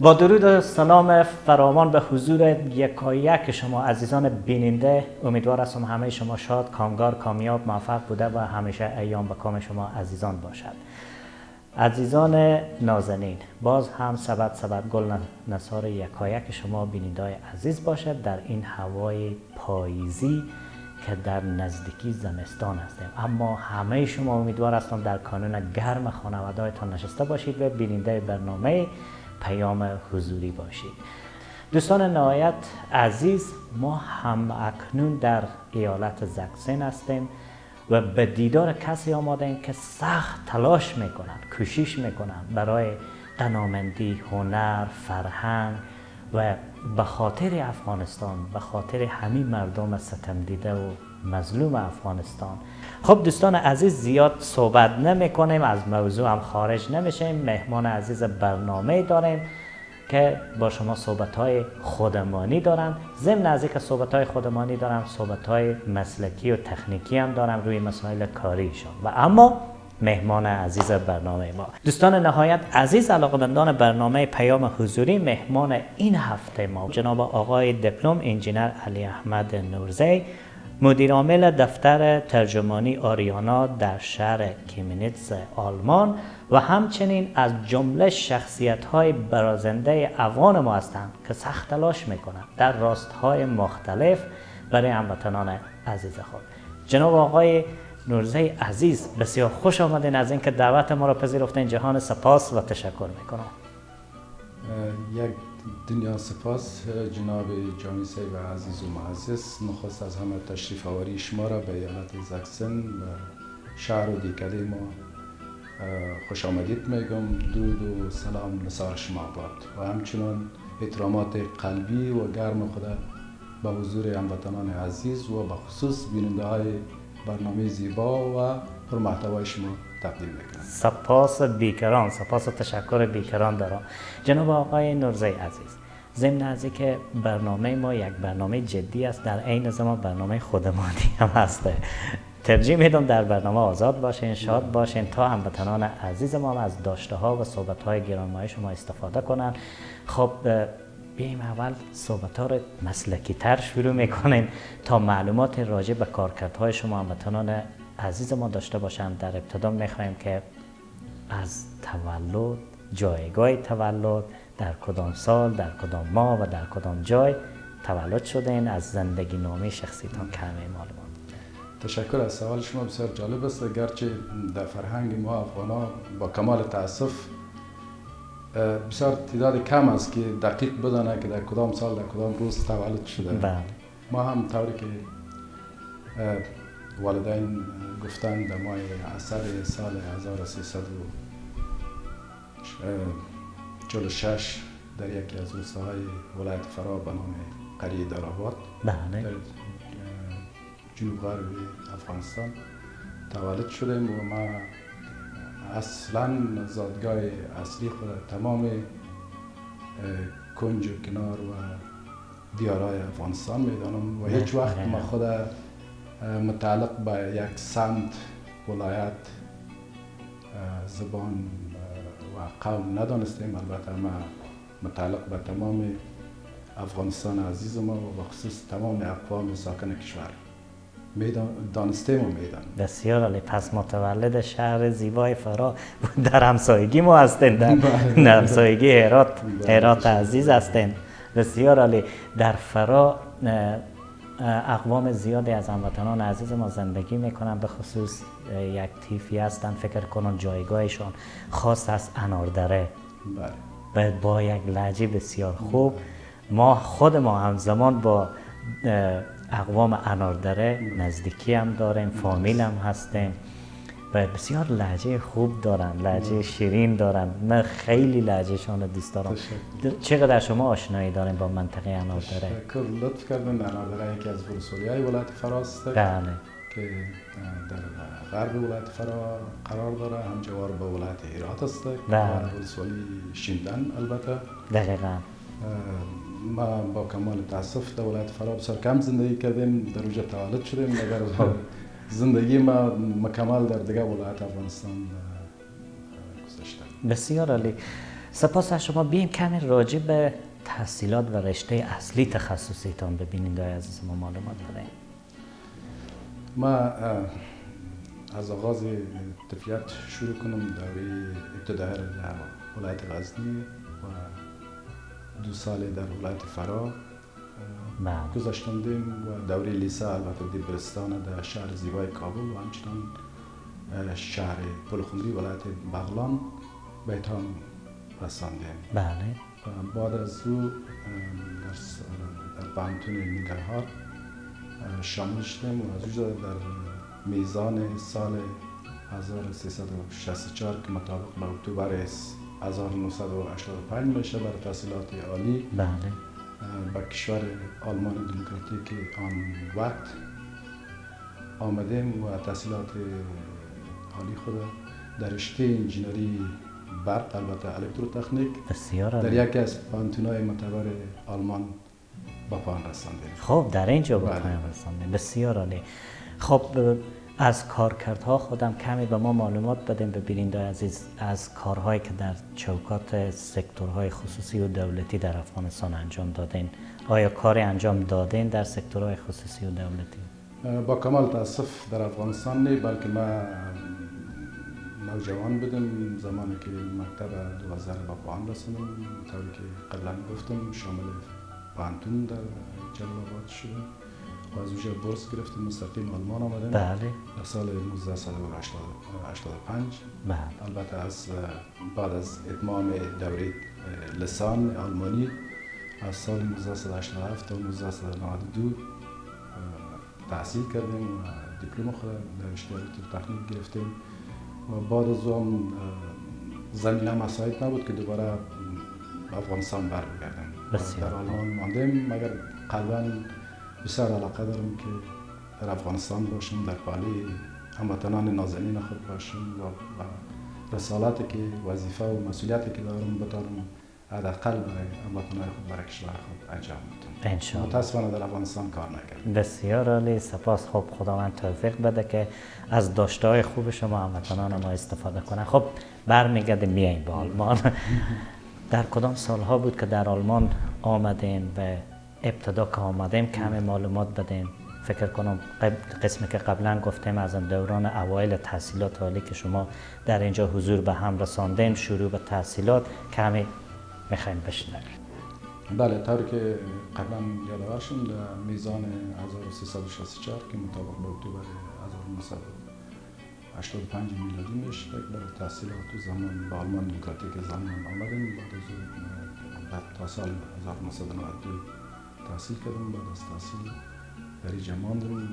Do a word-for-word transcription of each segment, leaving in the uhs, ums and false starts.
با درود و سلام فراوان به حضور یکایک شما عزیزان بیننده، امیدوار هستم همه شما شاد، کامگار، کامیاب، موفق بوده و همیشه ایام به کام شما عزیزان باشد. عزیزان نازنین، باز هم سبد سبد گل نثار یکایک شما بیننده‌های عزیز باشد در این هوای پاییزی که در نزدیکی زمستان هستیم، اما همه شما امیدوار هستم در کانون گرم خانواده‌هایتان نشسته باشید و بیننده برنامه پیام حضوری باشید. دوستان نهایت عزیز، ما هم اکنون در ایالت زاکسن هستیم و به دیدار کسی آماده ایم که سخت تلاش میکنند، کوشش میکنند برای تنومندی، هنر، فرهنگ و به خاطر افغانستان، به خاطر همین مردم ستم دیده و مظلوم افغانستان. خب دوستان عزیز، زیاد صحبت نمی کنیم، از موضوع هم خارج نمیشیم. مهمان عزیز برنامه داریم که با شما صحبت های خودمانی دارم. ضمن از اینکه صحبت های خودمانی دارم، صحبت های مسلکی و تکنیکی هم دارم روی مسائل کاریشان. و اما مهمان عزیز برنامه ما، دوستان نهایت عزیز علاقه‌مندان برنامه پیام حضوری، مهمان این هفته ما جناب آقای دیپلم انجینر علی احمد نورزی، مدیر عامل دفتر ترجمانی آریانا در شهر کیمنیتز آلمان و همچنین از جمله شخصیت‌های برازنده افغان ما هستند که سخت تلاش می‌کنند در راست‌های مختلف برای هموطنان عزیز خود. جناب آقای نورزی عزیز، بسیار خوش آمدین. از اینکه دعوت ما را پذیرفتین جهان سپاس و تشکر میکنم. یک دنیا سپاس جناب جانی صاحب عزیز و معزز. نخست از همه تشریف آوری شما را به ایالت زاکسن و شهر و دیکده ما خوش آمدید میگم. درود و سلام نثار شما باد و همچنان احترامات قلبی و گرم خود به حضور هموطنان عزیز و به خصوص بیننده های برنامه زیبا و پرمحتوای شما تقدیم میکنم. سپاس بیکران، سپاس و تشکر بیکران دارم. جناب آقای نورزی عزیز، ضمن از اینکه برنامه ما یک برنامه جدی است، در عین زمان برنامه خودمانی هم هست. ترجیح میدم در برنامه آزاد باشین، شاد باشین تا هموطنان عزیز ما از داشته ها و صحبت های گرانمایه شما استفاده کنن. خب بیاییم اول صحبت ها رو مسلکی تر شروع میکنیم تا معلومات راجع به کارکردهای شما هموطنان عزیز ما داشته باشند. در ابتدا میخوایم که از تولد، جایگاه تولد، در کدام سال، در کدام ماه و در کدام جای تولد شدین، از زندگی نامه شخصیتان کمی معلومات. تشکر از سوال شما، بسیار جالب است. گرچه در فرهنگ ما افغانا با کمال تاسف بسیار تعداد کم است که دقیق بدانه که در کدام سال در کدام روز تولد شده. بله. ما هم طوری که والدین گفتن در ماه عسل سال هزار و سیصد و چهل و شش در یکی از روستاهای ولایت فرا به نام قریه دارآباد بله. در جنوب غرب افغانستان تولد شدیم و ما اصلا زادگاه اصلی خود تمام کنج و کنار و دیارهای افغانستان میدانم و هیچ وقت ما خود متعلق به یک سمت، ولایت، زبان و قوم ندانستیم. البته ما متعلق به تمام افغانستان عزیز ما و بخصوص تمام اقوام ساکن کشور دانستیم و میدان. بسیار عالی. پس متولد شهر زیبای فرا در همسایگی ما هستند، در همسایگی هرات، هرات عزیز هستند. بسیار عالی. در فرا اقوام زیادی از هموطنان عزیز ما زندگی میکنن، به خصوص یک تیفی هستن فکر کنم جایگاهشان خاص از اناردره. بله. با یک لهجه بسیار خوب. ما خود ما همزمان با اقوام اناردره نزدیکی هم داریم، فامیل هم هستیم و بسیار لهجه خوب دارن، لهجه شیرین دارن. من خیلی لهجهشان رو دوست دارم. چقدر شما آشنایی دارین با منطقه اناردره؟ تشکر، لطف کردن. اناردره یکی از ولسوالی‌های ولایت فرا است بله. که در غرب ولایت فرا قرار داره، همجوار به ولایت هرات است. بله. ولسوالی شیندن البته. دقیقاً. ما با کمال تاسف در ولایت فرا بسیار کم زندگی کردیم، در اونجا تولد شدیم، مگر زندگی ما مکمل در دیگه ولایت افغانستان گذشته. بسیار عالی. سپاس از شما. بیایم کمی راجع به تحصیلات و رشته اصلی تخصصیتان به بیننده‌های عزیز ما معلومات بدهید. ما از آغاز طفلیت شروع کنم دوره ابتدایی در ولایت غزنی و دو سال در ولایت فرا گذاشتندیم و دوره لیسه البته دبیرستان در شهر زیبای کابل و همچنان شهر پلخمری ولایت بغلان به اتمام رساندیم. بله. بعد از او در در پانتون ننگرهار شامل شدیم و از اونجا در میزان سال هزار و سیصد و شصت و چهار که مطابق به اکتبر هزار و نهصد و هشتاد و پنج میشه برای تحصیلات عالی بله به کشور آلمان دموکراتیک آن وقت آمدیم و تحصیلات عالی خود در رشته انجینری برق البته الکتروتکنیک در یکی از پانتون‌های معتبر آلمان با پایان رساندیم. خب در اینجا با پایان رساندیم. بسیار عالی. خب از کارکردها خودم کمی به ما معلومات بدیم به بیننده عزیز از کارهایی که در چوکات سکتورهای خصوصی و دولتی در افغانستان انجام دادین. آیا کاری انجام دادین در سکتورهای خصوصی و دولتی؟ با کمال تاسف در افغانستان نه، بلکه ما نوجوان بودم زمانی که مکتب دو هزار با پایان رساندم. طوری که قبلا گفتم شامل پانتون در جلال آباد شدم و از اونجا بورس گرفتم مستقیم آلمان آمدم. بله. در سال هزار و نهصد و هشتاد و پنج. بله. البته از بعد از اتمام دوره لسان آلمانی از سال هزار و نهصد و هشتاد و هفت تا هزار و نهصد و نود و دو تحصیل کردیم و دیپلم خود در رشته الکتروتکنیک گرفتیم و بعد از اون زمینه مساعد نبود که دوباره افغانستان برگردم. در آلمان ماندیم مگر قلباً بسیار علاقه دارم که در افغانستان باشم، در پالی هموطنان نازنین خود باشم و رسالتی که وظیفه و مسئولیتی که دارم بتوانم حداقل برای هموطنان خود برای کشور خود انجام بدم. انشاءالله. متاسفانه در افغانستان کار نکردم. بسیار عالی. سپاس. خب خداوند توفیق بده که از داشته‌های خوب شما هموطنان ما استفاده کنن. خب برمیگردیم میایم به آلمان. در کدام سالها بود که در آلمان آمدین و ابتدا که آمدیم کمی معلومات بدین؟ فکر کنم قسمی که قبلا گفتیم از دوران اوایل تحصیلات عالی که شما در اینجا حضور به هم رساندین، شروع به تحصیلات کمی میخوایم بشنویم. بله، طوری که قبلا یادآور شدم در میزان هزار و سیصد و شصت و چهار که مطابق به اکتبر هزار و نهصد و هشتاد و پنج میلادی میشه برای تحصیلات و زمان به آلمان دموکراتیک زمان آمدیم. بعد از تا سال هزار و نهصد و نود و دو تحصیل کردم. بعد از تحصیل در اینجا ماندم و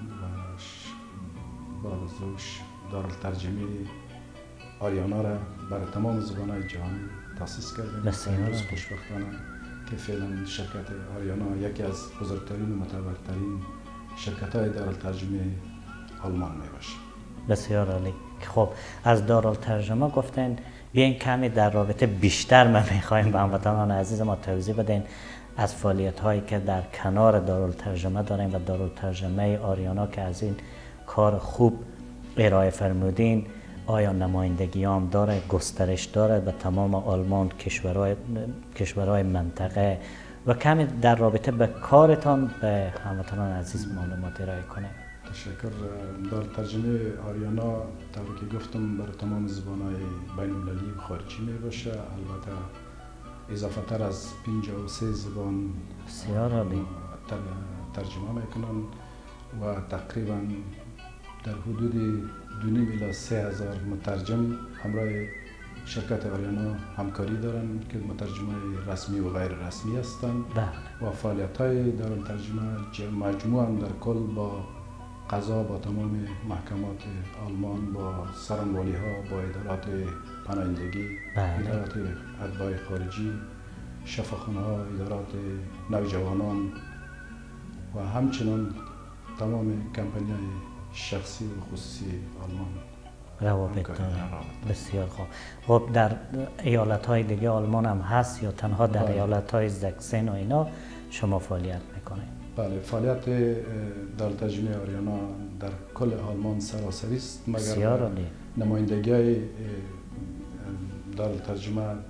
بعد از اوش دارالترجمه آریانا را برای تمام زبان‌های جهان تأسیس کردیم. امروز خوشبختانه که فعلا شرکت آریانا یکی از بزرگترین و معتبرترین شرکت‌های دارالترجمه آلمان میباشه. بسیار عالی. خب از دارالترجمه گفتن، بیاین کمی در رابطه بیشتر ما میخوایم به هموطنان عزیز ما توضیح بدین از فعالیت هایی که در کنار دارالترجمه داریم و دارالترجمه آریانا که از این کار خوب ارائه فرمودین، آیا نمایندگی هم داره، گسترش داره به تمام آلمان، کشورهای کشورهای منطقه و کمی در رابطه به کارتان به هموطنان عزیز معلومات ارائه کنه؟ تشکر. دارالترجمه آریانا طوری که گفتم برای تمام زبان‌های بین‌المللی و خارجی میباشه. البته اضافه تر از پنجاه و سه زبان بسیار عالی ترجمه میکنن و تقریبا در حدود دو نیم الی سه هزار مترجم همراه شرکت آریانا همکاری دارن که مترجمه رسمی و غیر رسمی هستند و فعالیت های دارالترجمه مجموعاً در کل با قضا، با تمام محکمات آلمان، با سرانوالی ها، با ادارات پناهندگی، ادارات اتباع خارجی، شفاخانه ها، ادارات نوجوانان و همچنان تمام کمپانی های شخصی و خصوصی آلمان روابط داره. بسیار خوب. خب در ایالت های دیگه آلمان هم هست یا تنها در ایالت های زاکسن و اینا شما فعالیت میکنید؟ بله، فعالیت دارالترجمه آریانا در کل آلمان سراسری است، مگر نمایندگی های دارالترجمه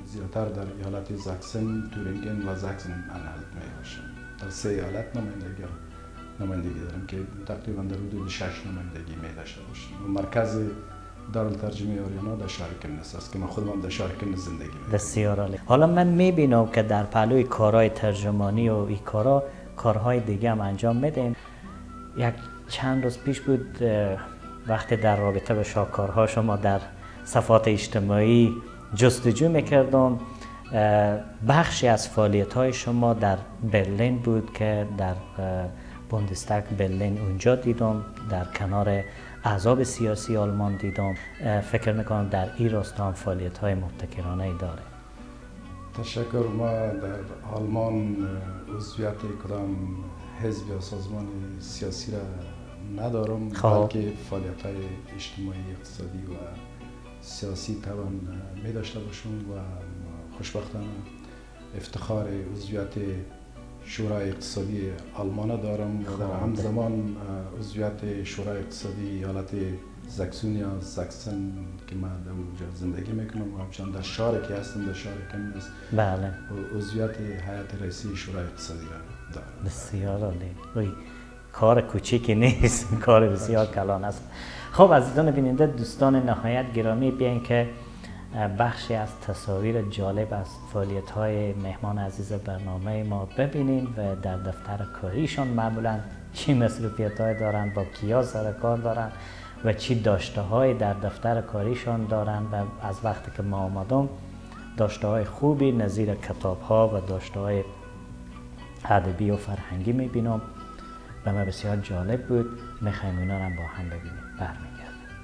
زیادتر در ایالت زاکسن، تورینگن و زاکسن انهالت می باشند. در سه ایالت نمایندگی نمایندگی داریم که تقریبا در حدود شش نمایندگی می داشته باشیم. و مرکز دارالترجمه آریانا در شهر کنیس است که من خودم در شهر کنیس زندگی می‌کنم. بسیار عالی. حالا من می‌بینم که در پهلوی کارهای ترجمانی و این کارها کارهای دیگه هم انجام میدین. یک چند روز پیش بود وقتی در رابطه به شاهکارها شما در صفحات اجتماعی جستجو میکردم، بخشی از فعالیت‌های شما در برلین بود که در بوندستاگ برلین اونجا دیدم، در کنار احزاب سیاسی آلمان دیدم. فکر میکنم در این راستا هم فعالیت‌های مبتکرانه داره. تشکر. ما در آلمان عضویت کدام حزب یا سازمان سیاسی را ندارم، بلکه فعالیت‌های اجتماعی، اقتصادی و سیاسی توان می داشته باشم و خوشبختانه افتخار عضویت شورای اقتصادی آلمان دارم و در همزمان عضویت شورای اقتصادی ایالت زاکسونیا زاکسن که من در اونجا زندگی میکنم و همچنان در شهر که هستم، در شهر کنیس، بله، عضویت هیئت رئیسه شورای اقتصادی را دارم. بسیار عالی. کار کوچیکی نیست، کار بسیار کلان است. خب عزیزان بیننده، دوستان نهایت گرامی، بیاین که بخشی از تصاویر جالب از فعالیت‌های مهمان عزیز برنامه ما ببینیم و در دفتر کاریشان معمولاً چی مصروفیت‌های دارن، با کیا سر کار دارن و چی داشته‌های در دفتر کاریشان دارن. و از وقتی که ما آمدم داشته‌های خوبی نظیر کتاب‌ها و داشته‌های ادبی و فرهنگی می‌بینم و ما بسیار جالب بود. می‌خوایم اینا رو با هم ببینیم. برمیگردیم.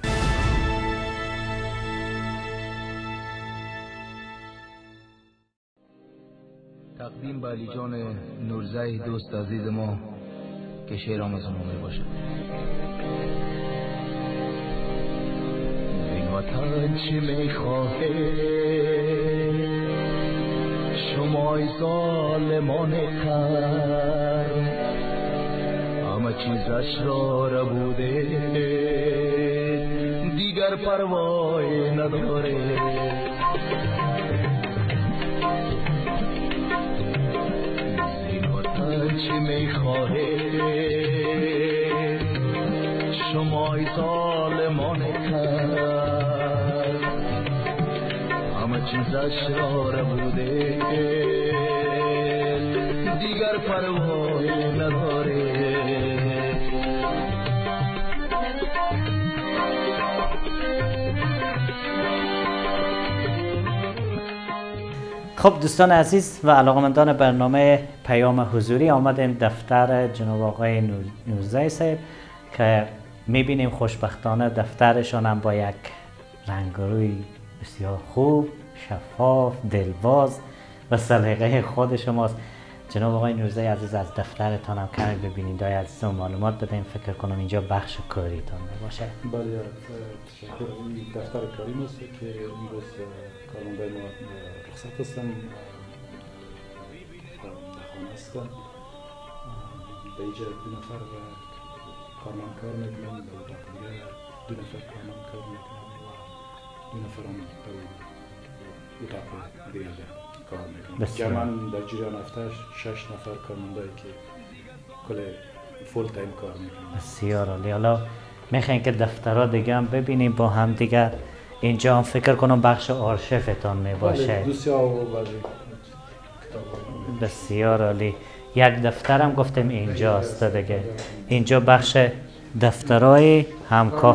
تقدیم به علی جان نورزی دوست عزیز ما که شعرام از ما می باشد. این وطن چی می خواهی شمای ظالمان تر، همه چیزش را ربوده دیگر پروای نداره. چی میخواهی شمای ظالمان کر، همه چیزش را ربوده دیگر پروای نداره. خب دوستان عزیز و علاقمندان برنامه پیام حضوری، آمدیم دفتر جناب آقای نورزی صاحب که میبینیم خوشبختانه دفترشان هم با یک رنگروی بسیار خوب، شفاف، دلباز و سلیقه خود شماست. جناب آقای نورزی عزیز، از دفترتان هم کمی ببینید های عزیزان معلومات بدهیم. فکر کنم اینجا بخش کاریتان باشه. بله، تشکر. این دفتر کاری است که امروز کارمندای ما رخصت هستن، در خانه هستن. به اینجا دو نفر کارمند کار میکنن، به اتاق دیگه دو نفر کارمند کار میکنن و دو نفر هم به اتاق دیگه کار میکنن. جمعاً در جریان هفته شش نفر کارمندایی که کل فول تایم کار میکنن. بسیار عالی. حالا میخواین که دفترها دیگه هم ببینیم با هم دیگر. اینجا هم فکر کنم بخش آرشیفتان می باشه. دوسیه و بعضی کتاب. بسیار عالی. یک دفتر هم گفتم اینجاست دیگه. اینجا بخش دفترهای همکار،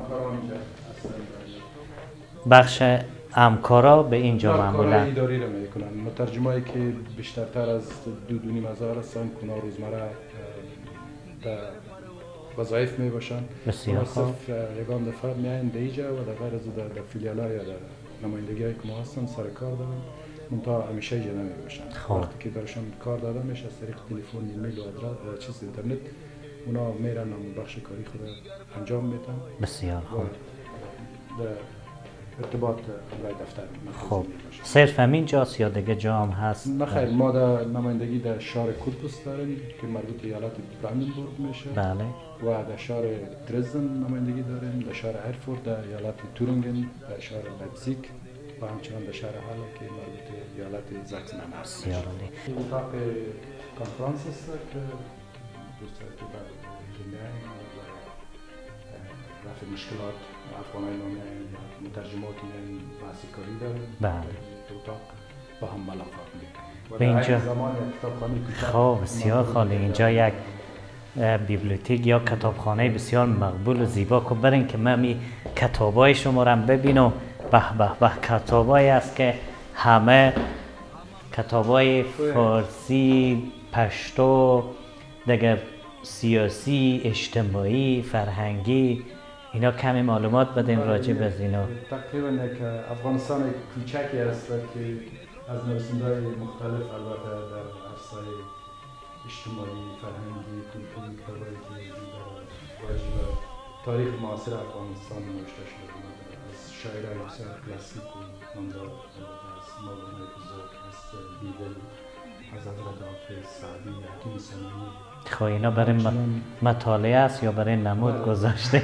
بخش همکارا به اینجا معمولا کارهای اداری را میکنن. مترجمایی که بیشترتر از دو دو نیم هزار هستن، کنا روزمره در وظایف می باشن. بسیار خوب. یگان دفعه میاین دیجا و در غیر از در فیلیال ها یا در نمایندگی های که ما هستن سر کار دارن، منتها همیشه اینجا نمی باشن. وقتی که برشان کار داده میشه از طریق تلفن، ایمیل و آدرس چیز اینترنت، اونا میرن و بخش کاری خود انجام میدن. بسیار خوب. در ارتباط برای دفتر. خب صرف همین جاست یا دیگه جا هم هست؟ نخیر، ما در نمایندگی در شهر کورپوس داریم که مربوط به ایالت براندنبورگ میشه. بله. و در شهر درزدن نمایندگی داریم، در شهر ارفورت، در ایالت تورینگن، در شهر لایپزیگ و همچنان در شهر حل که مربوط به ایالت زاکسن هم هست. بسیار عالی. این اتاق کنفرانس است که دوستان که بر میایم و رفع مشکلات افغانای نامی یا مترجمات میایم بحثی کاری دارن. بله. اتاق با هم ملاقات میکنیم. به اینجا زمان کتابخانه خب بسیار خالی اینجا یک بیبلیوتک یا کتابخانه بسیار مقبول و زیبا که برین که من می کتابای شما را ببینم. به به به کتابایی است که همه کتابای فارسی، پشتو، دیگه سیاسی، اجتماعی، فرهنگی، اینا کمی معلومات بدین راجع به اینا. تقریبا یک افغانستان کوچکی است که از نویسنده‌های مختلف البته در عرصه اجتماعی، فرهنگی، کلتوری کتابایی که در راجع به تاریخ معاصر افغانستان نوشته شده از شاعران بسیار کلاسیک و نامدار از مولانا بزرگ، از بیدل، از حضرت حافظ، سعدی، حکیم ثانوی. خب اینا برای مطالعه است یا برای نمود گذاشته؟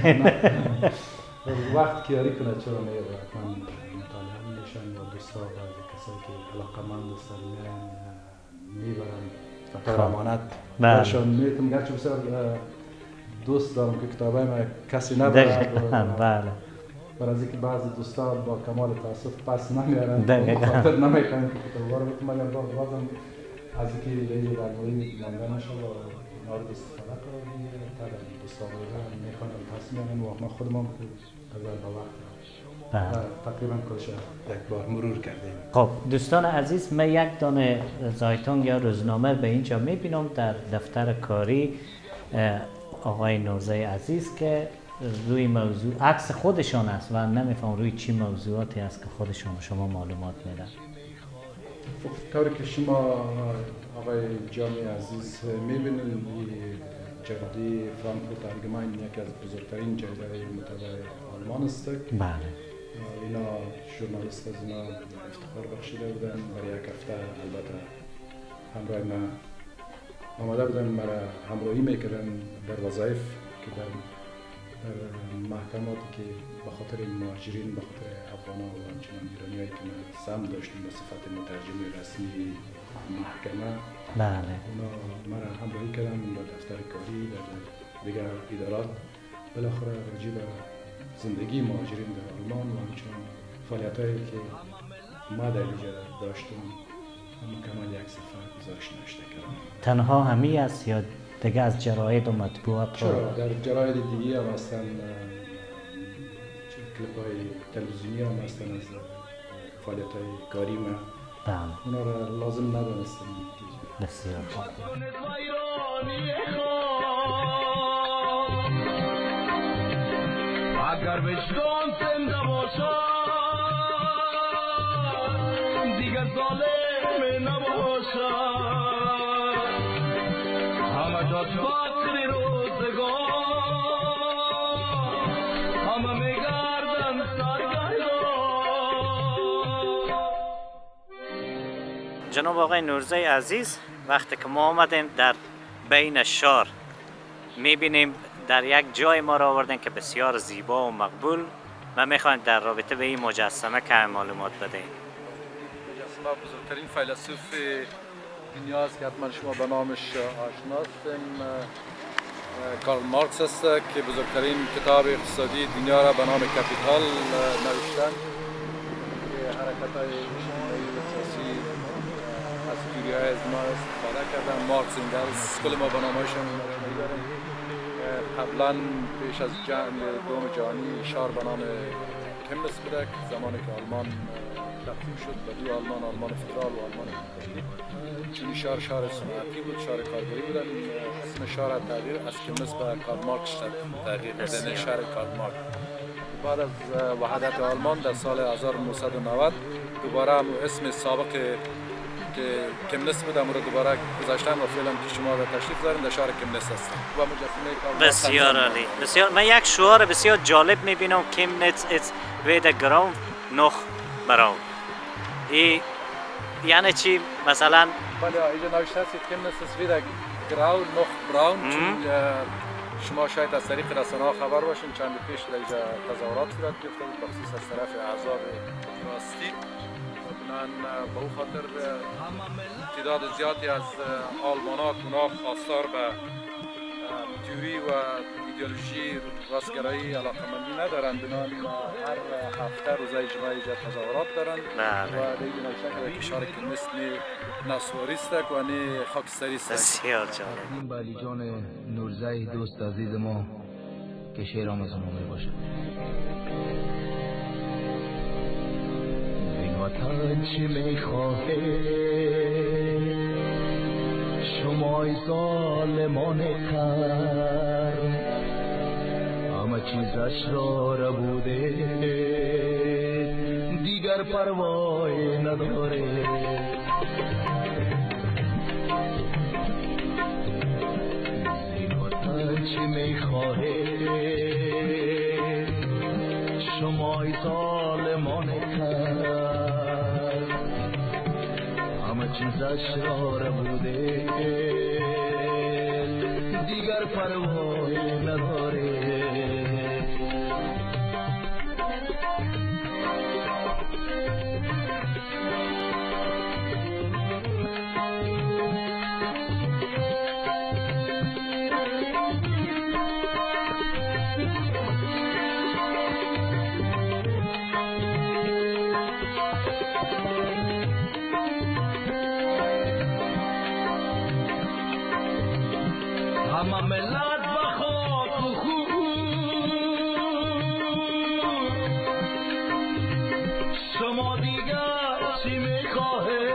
وقت کیاری کنه چرا نه حتما مطالعه میشن و دوستا و کسایی که علاقمند هستن میبرن خاطر امانت برشان میتونم گرچه بسیار دوست دارم که کتابای من کسی نبره. بله. برای از اینکه بعضی دوستان با کمال تاسف پس نمیارن خاطر نمیکنن که کتابا رو بتونم اگر بازم از اینکه لیلی در مورد مانده نشه و مورد استفاده کنم تا در دوستان رو میکنم تصمیم میارن و ما خودمون که از با وقت تقریبا کلش یک بار مرور کردیم. خب دوستان عزیز، من یک دانه زایتونگ یا روزنامه به اینجا میبینم در دفتر کاری آقای نورزی عزیز که روی موضوع عکس خودشان است و نمیفهم روی چی موضوعاتی است که خودشان شما معلومات میدن. طوری که شما آقای جامی عزیز میبینید جریده فرانکفورت آلگماین یکی از بزرگترین جریده مطبوع آلمان است. بله. اینا ژورنالیست از اینا افتخار بخشیده بودن برای یک هفته البته همراه ما آماده بودن مرا همراهی میکردن در وظایف که در در محکماتی که به خاطر مهاجرین به خاطر افغانا و همچنان ایرانیایی که ما سهم داشتیم به صفت مترجم رسمی محکمه. بله. اونا مرا همراهی کردن در دفتر کاری در دیگر ادارات بالاخره راجع به زندگی مهاجرین در آلمان و همچنان فعالیتایی که ما در اینجا داشتیم مکمل یک صفحه گزارش نوشته کردم. تنها همی است یا دیگه از جراید و مطبوعات؟ چرا در جراید دیگه هم هستن، کلیپ های تلویزیونی هم هستن از فعالیت های کاری من. بله. اونا را لازم ندانستم. بسیار خوب. اگر وجدان زنده باشد دیگر ظالم نباشد، همه جا فقر روزگار همه میگردن سرگردان. جناب آقای نورزی عزیز، وقتی که ما آمدیم در بین شهر میبینیم در یک جای ما را آوردن که بسیار زیبا و مقبول و میخواین در رابطه به این مجسمه که معلومات بدهید. مجسمه بزرگترین فیلسوف دنیا است که حتما شما به نامش آشناستیم. کارل مارکس است که بزرگترین کتاب اقتصادی دنیا را به نام کپیتال نوشتند که حرکت‌های اجتماعی و سیاسی از تئوری‌های از ما استفاده کردن. مارکس انگلز کل ما به نامهایشان داریم. قبلا پیش از جنگ دوم جهانی شهر به نام کمنس بوده که زمانی که آلمان تقسیم شد به دو آلمان، آلمان فدرال و آلمان متحد. چون شهر شهر صنعتی بود، شهر کارگری بودن، اسم شهر تغییر از کمنس به کارل مارکس تغییر دادن، شهر کارل مارکس. بعد از وحدت آلمان در سال هزار و نهصد و نود دوباره هم اسم سابق که کمنس بودم رو دوباره گذاشتن و فعلا که شما را تشریف دارین در شهر کمنس هستم و مجسمه کارل بسیار عالی. بسیار من یک شعار بسیار جالب میبینم، کمنس از وید گراوند نخ براون. ای یعنی چی مثلا؟ بله اینجا نوشته است کمنس از وید گراوند نخ براون، چون شما شاید از طریق رسانه ها خبر باشین چند پیش در اینجا تظاهرات صورت گرفته بود بخصوص از طرف احزاب راستی بنان به او خاطر تعداد زیادی از آلمان ها گناه خواستار به تئوری و ایدئولوژی راستگرایی علاقمندی ندارند بنان هر هفته روزهای جمعه اینجا تظاهرات دارند و دیگه نشکل کشور که مثل نسواری است و نه خاکستری است. بسیار جالب. این بالی جان نورزای دوست عزیز ما که شعرام از ما می باشد. این وطن چی می خواهی شمای ظالمان کرد همه چیزش را ربوده دیگر پروای نداره این وطن چی میخواهی شمای ظالمان کرد همه چیزش را ربوده دیگر پروای نداره همه ملت و خاک و خون شما دیگر چی میخواهه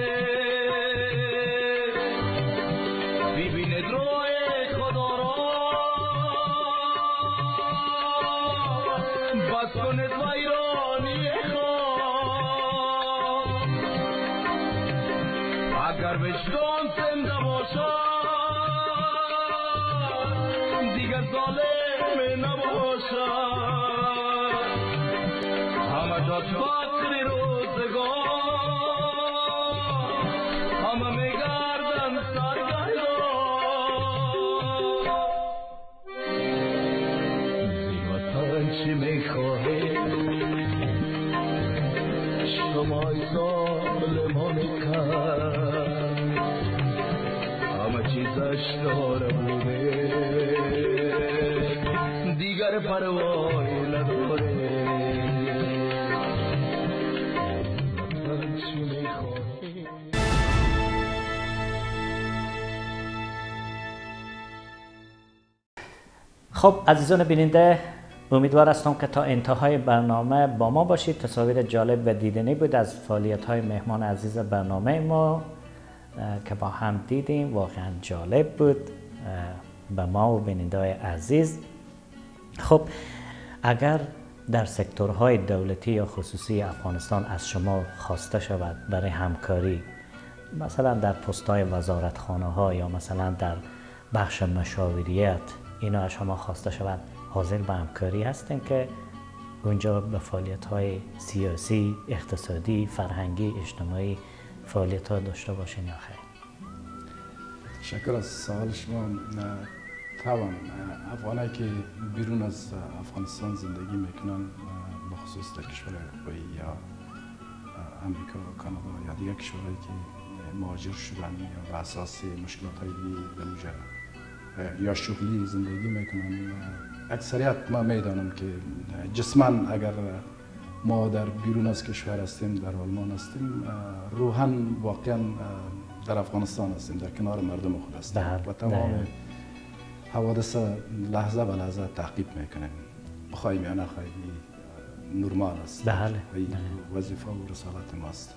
ببینید روی خدا را بس کنید ویرانی خواه اگر وجدان زنده باشد ظالم نباشد همه جا فقر روزگار همه میگردن سرگردان زی وطن چی میخواهی شمای ظالمان کرد همه چیزش داره بوده دیگر پروای نداره خب عزیزان بیننده امیدوار هستم که تا انتهای برنامه با ما باشید. تصاویر جالب و دیدنی بود از فعالیت های مهمان عزیز برنامه ما که با هم دیدیم، واقعا جالب بود به ما و بیننده عزیز. خب اگر در سکتورهای دولتی یا خصوصی افغانستان از شما خواسته شود برای همکاری، مثلا در پست‌های وزارتخانه ها یا مثلا در بخش مشاوریت، اینا از شما خواسته شود، حاضر به همکاری هستین که اونجا به فعالیت‌های سیاسی، اقتصادی، فرهنگی، اجتماعی فعالیت‌ها داشته باشین یا خیر؟ شکر از سوال شما. طبعا افغانایی که بیرون از افغانستان زندگی میکنن، بخصوص در کشور اروپایی یا امریکا و کانادا یا دیگر کشورهایی که مهاجر شدن یا به اساس مشکلات های دیگه یا شغلی زندگی میکنن، اکثریت ما میدانم که جسماً اگر ما در بیرون از کشور هستیم، در آلمان هستیم، روحاً واقعاً در افغانستان هستیم، در کنار مردم خود هستیم و تمام حوادث لحظه به لحظه تعقیب میکنیم، بخوایم یا نخوایم نرمال است. بله. وظیفه و رسالت ماست.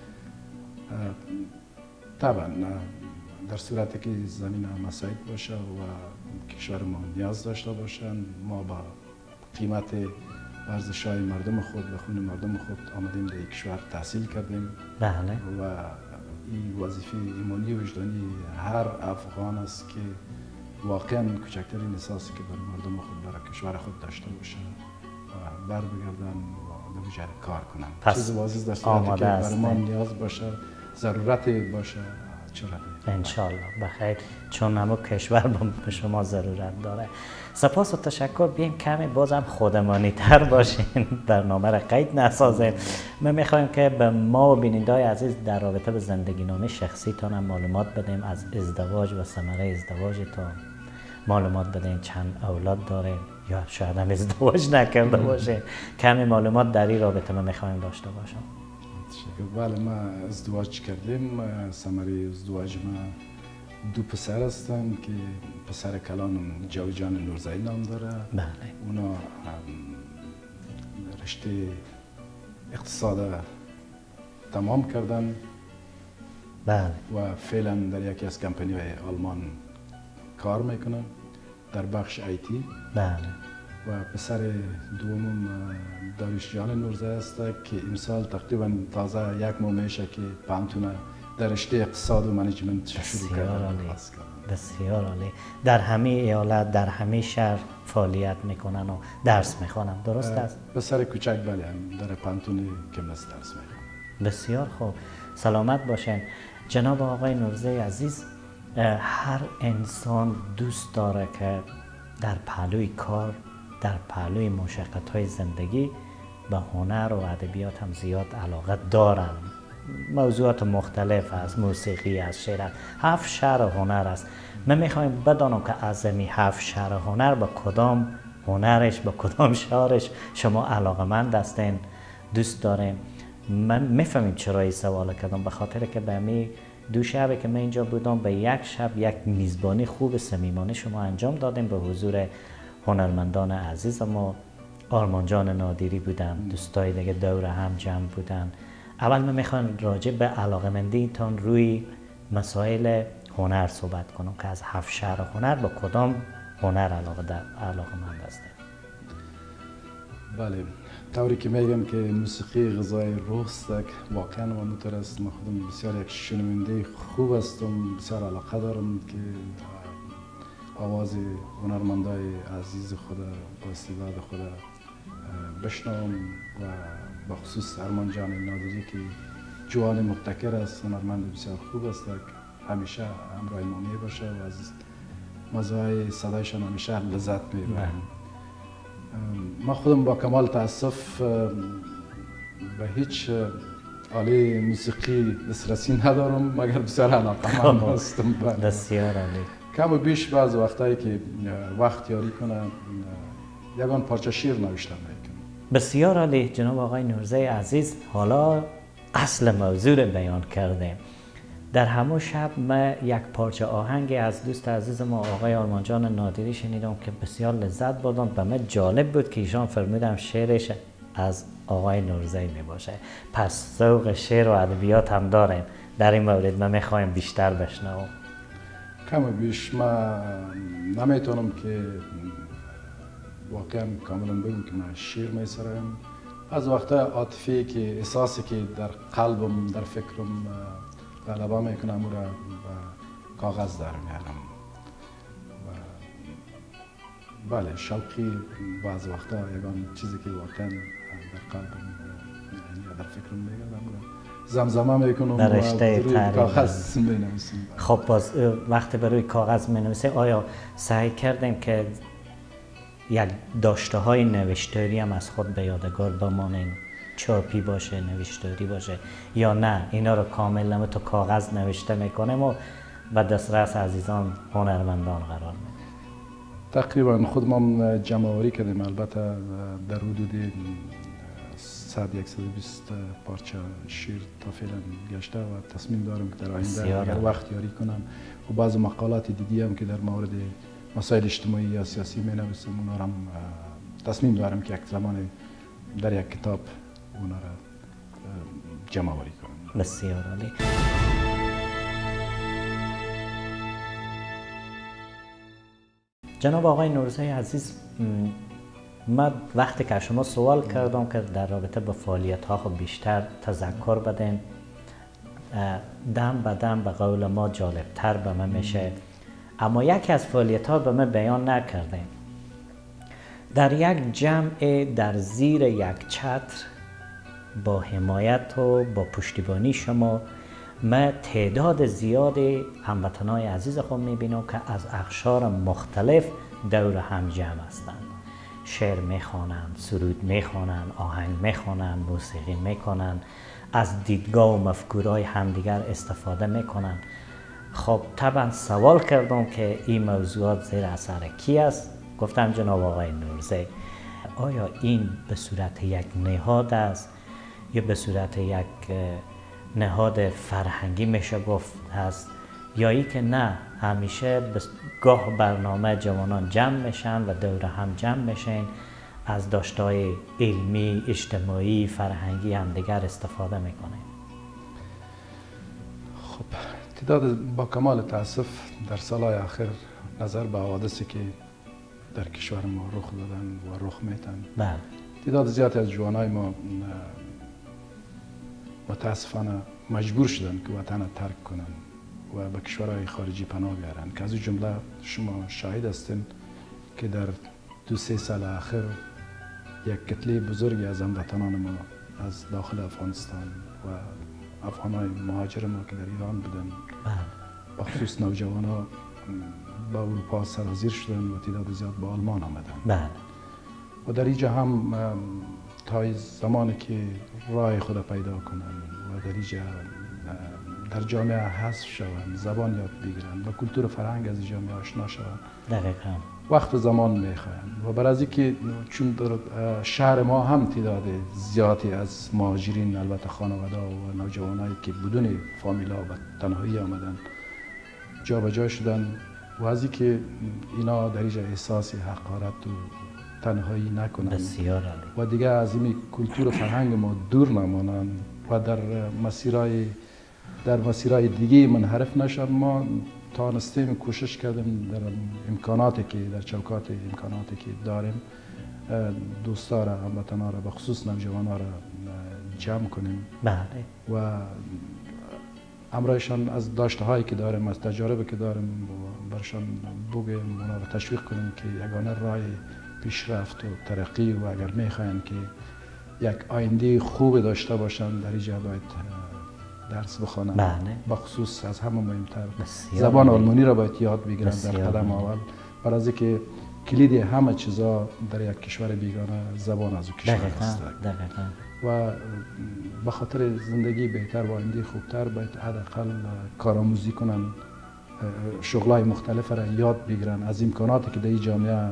طبعا در صورتی که زمین مساعد باشه و کشور ما نیاز داشته باشن، ما با قیمت ارزش‌های مردم خود و خون مردم خود آمدیم در کشور تحصیل کردیم. بله. و این وظیفه ایمانی و وجدانی هر افغان است که واقعا کوچکترین احساسی که برای مردم خود، برای کشور خود داشته باشه و بر بگردن و بجای کار کنن. چیز واضح در صورتی که برای ما نیاز باشه، ضرورت باشه، چرا انشالله بخیر، چون همه کشور به شما ضرورت داره. سپاس و تشکر. بیایم کمی بازم خودمانی تر باشین، برنامه را قید نسازیم. ما میخوایم که به ما و بیننده‌های عزیز در رابطه به زندگی نامه شخصیتان هم معلومات بدیم، از ازدواج و ثمره ازدواجتان معلومات بدین، چند اولاد داره یا شاید هم ازدواج نکرده باشه. کمی معلومات در این رابطه ما میخوایم داشته باشم. بله، ما ازدواج کردیم. ثمره ازدواج ما دو پسر هستن که پسر کلانم جاوید جان نورزایی نام داره. بله. اونا رشته اقتصاد تمام کردن. بله. و فعلا در یکی از کمپانی های آلمان کار میکنن در بخش آیتی. بله. و پسر دومم داریوش جان نورزایی است که امسال تقریبا تازه یک ماه میشه که پانتونه در رشته اقتصاد و منیجمنت شروع کرده. بسیار عالی. در همه ایالت، در همه شهر فعالیت میکنن و درس میخوانن، درست است؟ پسر کوچک بله در پانتون کمنس درس میخوانن. بسیار خوب، سلامت باشین. جناب آقای نورزایی عزیز، هر انسان دوست داره که در پهلوی کار، در پهلوی مشقت‌های زندگی به هنر و ادبیات هم زیاد علاقه دارن. موضوعات مختلف است، موسیقی است، شعر است، هفت شهر هنر است. من میخوایم بدانم که از این هفت شهر هنر به کدام هنرش، به کدام شهرش شما علاقه‌مند هستین، دوست داریم. من میفهمیم چرا این سوال کردم، به خاطر که به می دو شبه که من اینجا بودم به یک شب یک میزبانی خوب صمیمانه شما انجام دادیم به حضور هنرمندان عزیز ما. آرمان جان نادری بودن، دوستای دیگه دور هم جمع بودن. اول من میخوام راجع به علاقه‌مندیتان روی مسائل هنر صحبت کنم که از هفت شهر هنر با کدام هنر علاقه در علاقه‌مند هستید؟ بله، طوری که میگم که موسیقی غذای روح است، واقعا و همونطور است. من خودم بسیار یک شنونده خوب هستم، بسیار علاقه دارم که آواز هنرمندای عزیز خود با استعداد خود بشنوم و با خصوص آرمان جان نادری که جوان مبتکر است، هنرمند بسیار خوب است، همیشه همراه ما می باشه و از مزایای صدایشان همیشه لذت میبرم. من خودم با کمال تاسف به هیچ آله موسیقی دسترسی ندارم، مگر بسیار علاقه‌مند هستم. بسیار عالی. کم و بیش بعض وقتایی که وقت یاری کنم یگان پارچه شعر نوشتم میکنم. بسیار عالی. جناب آقای نورزایی عزیز، حالا اصل موضوع رو بیان کردیم. در همون شب من یک پارچه آهنگ از دوست عزیز ما آقای آرمان جان نادری شنیدم که بسیار لذت بردم. به من جالب بود که ایشان فرمودم شعرش از آقای نورزایی می باشه. پس ذوق شعر و ادبیات هم داریم. در این مورد من میخوایم بیشتر بشنوم. کم و بیش من نمیتونم که واقعا کاملا بگم که من شعر میسرم. از وقتا عاطفی که احساسی که در قلبم در فکرم غلبه میکنم او را به کاغذ در میارم. بله، شوقی بعض وقتا یگان چیزی که واقعا در قلبم یا در فکرم میگردم زمزمه میکنم در رشته روی کاغذ مینویسم. خب باز وقتی بر روی کاغذ مینویسه، آیا سعی کردیم که یک داشته های نوشتاری هم از خود به یادگار بمانیم، چاپی باشه، نوشتاری باشه، یا نه اینا رو کامل نمو تو کاغذ نوشته میکنیم و به دسترس عزیزان هنرمندان قرار میدیم؟ تقریبا خودم جمع‌آوری کردیم، البته در حدود صد صد و بیست پارچه شعر تا فعلا گشته و تصمیم دارم که در آینده اگر وقت یاری کنم و بعض مقالات دیگه هم که در مورد مسائل اجتماعی یا سیاسی می نویسم اونا هم تصمیم دارم که یک زمان در یک کتاب اونا را جمع آوری کنم. بسیار عالی. جناب آقای نورزایی عزیز، من وقتی که شما سوال کردم که در رابطه با فعالیت ها خب بیشتر تذکر بدین، دم به دم به قول ما جالبتر به من میشه، اما یکی از فعالیت ها به من بیان نکردین. در یک جمع در زیر یک چتر با حمایت و با پشتیبانی شما ما تعداد زیادی هموطنای عزیز خود میبینم که از اقشار مختلف دور هم جمع هستند. شعر میخوانند، سرود میخوانند، آهنگ میخوانند، موسیقی میکنند، از دیدگاه و مفکورهای همدیگر استفاده میکنند. خب طبعا سوال کردم که این موضوعات زیر اثر کی است؟ گفتم جناب آقای نورزی. آیا این به صورت یک نهاد است یا به صورت یک نهاد فرهنگی میشه گفت هست، یا ای که نه همیشه گاه برنامه جوانان جمع میشن و دور هم جمع میشن، از داشته‌های علمی، اجتماعی، فرهنگی هم دیگر استفاده میکنه؟ خب تعداد با کمال تاسف در سالهای آخر نظر به حوادثی که در کشور ما رخ دادن و رخ میتن، بله، تعداد زیادی از جوانای ما متاسفانه مجبور شدن که وطن ترک کنن و به کشورهای خارجی پناه بیارن، که از این جمله شما شاهد هستین که در دو سه سال آخر یک کتله بزرگی از هموطنان ما از داخل افغانستان و افغانای مهاجر ما که در ایران بودن، بخصوص نوجوانان به اروپا سرازیر شدن و تعداد زیاد به آلمان آمدن. بله. و در اینجا هم تا زمانی که راه خود پیدا کنن و در اینجا در جامعه حذف شوند، زبان یاد بگیرن و کلتور فرهنگ از جامعه آشنا شوند، دقیقاً وقت و زمان میخواهند. و برای از که چون در شهر ما هم تعداد زیادی از مهاجرین، البته خانواده و نوجوانایی که بدون فامیلا و تنهایی آمدن جا به جا شدن، و از که اینا در اینجا احساس حقارت و تنهایی نکنند بسیار و دیگه از این کلتور و فرهنگ ما دور نمانند و در مسیرهای در مسیرهای دیگه منحرف نشن. ما تانستیم کوشش کردیم در امکاناتی که در چوکات امکاناتی که داریم دوستا را، هموطنا را، به خصوص نوجوانا را جمع کنیم. بله. و امرایشان از داشته هایی که داریم، از تجاربی که داریم برشان بگیم، اونا را تشویق کنیم که یگانه راه پیشرفت و ترقی و اگر میخواین که یک آینده خوب داشته باشن در اینجا باید درس بخوانن. بله. بخصوص از همه مهمتر زبان آلمانی را باید یاد بگیرن در قدم اول، برای از اینکه کلید همه چیزا در یک کشور بیگانه زبان از او کشور است. و به خاطر زندگی بهتر و آینده خوبتر باید حداقل کارآموزی کنن، شغلای مختلف را یاد بگیرن، از امکاناتی که در این جامعه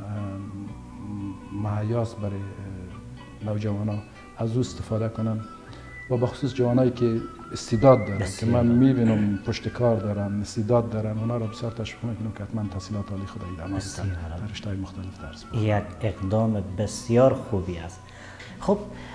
مهیاست برای نوجوانا از او استفاده کنن. و بخصوص جوانایی که استعداد دارن که من میبینم پشت کار دارن، استعداد دارن، اونا را بسیار تشویق میکنم که حتما تحصیلات عالی خود ادامه بدن، در رشته‌های مختلف درس بخونن. یک اقدام بسیار خوبی است. خب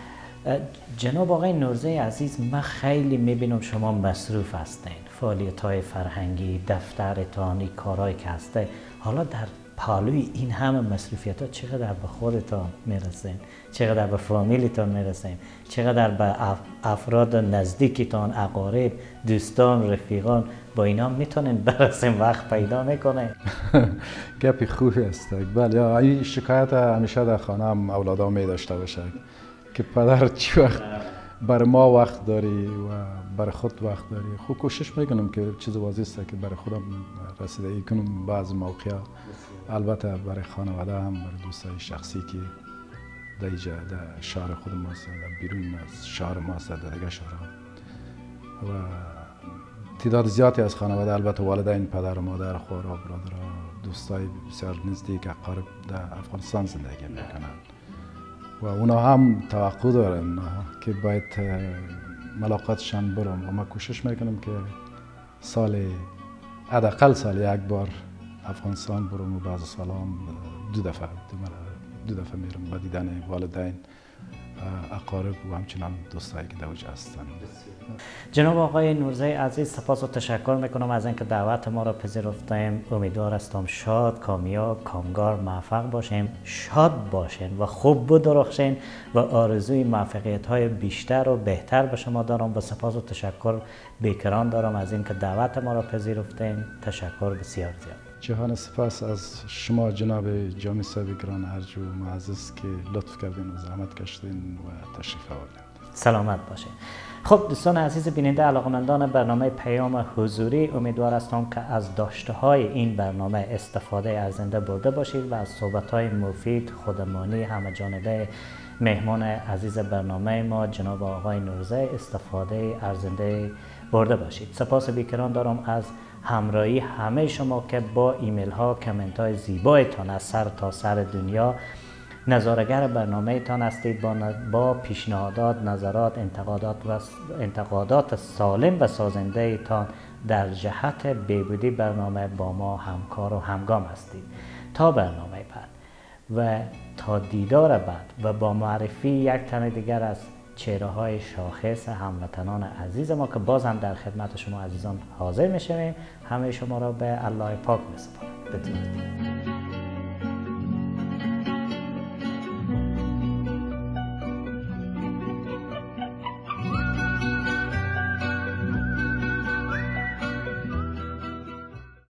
جناب آقای نورزی عزیز، من خیلی میبینم شما مصروف هستین، فعالیت‌های فرهنگی، دفترتان، کارهایی که هسته. حالا در پالوی این همه مصروفیت‌ها چقدر به خودتان میرسین، چقدر به فامیلیتان میرسین، چقدر به افراد نزدیکتان، اقارب، دوستان، رفیقان، با اینا میتونین برسین، وقت پیدا میکنین؟ گپی خوبی است. بله، این شکایت همیشه در خانه هم اولادا می داشته باشه که پدر چی وقت بر ما وقت داری و بر خود وقت داری. خوب کوشش میکنم که چیز واضح است که برای خودم رسیدگی کنم بعض موقع، البته برای خانواده هم، برای دوستای شخصی که در اینجا در شهر خود ماست، در بیرون از شهر ماست، در دیگه شهرها. و تعداد زیادی از خانواده، البته والدین، پدر و مادر، خواهر و برادر، دوستای بسیار نزدیک، اقارب در افغانستان زندگی میکنن و اونا هم توقع دارن که باید ملاقاتشان برم و من کوشش میکنم که سال حداقل سال یک بار افغانستان برم و بعض سال هم دو دفعه دو دفعه میرم با دیدن والدین، اقارب و همچنان دوستایی که در اونجا هستن. جناب آقای نورزی عزیز، سپاس و تشکر میکنم از اینکه دعوت ما را پذیرفتیم. امیدوار هستم شاد، کامیاب، کامگار، موفق باشیم، شاد باشین و خوب بدرخشین و آرزوی موفقیت های بیشتر و بهتر به شما دارم. و سپاس و تشکر بیکران دارم از اینکه دعوت ما را پذیرفتیم. تشکر بسیار زیاد. جهان سپاس از شما جناب جامی صاحب گران ارجو معزز که لطف کردین و زحمت کشیدین و تشریف آوردین. سلامت باشین. خب دوستان عزیز بیننده، علاقمندان برنامه پیام حضوری، امیدوار هستم که از داشته های این برنامه استفاده ارزنده برده باشید و از صحبت های مفید خودمانی همه جانبه مهمان عزیز برنامه ما جناب آقای نورزی استفاده ارزنده برده باشید. سپاس بیکران دارم از همراهی همه شما که با ایمیل ها، کامنت های زیبایتان از سر تا سر دنیا نظارگر برنامه تان هستید. با, با پیشنهادات، نظرات، انتقادات و انتقادات سالم و سازنده تان در جهت بهبودی برنامه با ما همکار و همگام هستید. تا برنامه بعد و تا دیدار بعد و با معرفی یک تن دیگر از چهره های شاخص هموطنان عزیز ما که باز هم در خدمت شما عزیزان حاضر می شویم، همه شما را به الله پاک می سپارم. بدرود.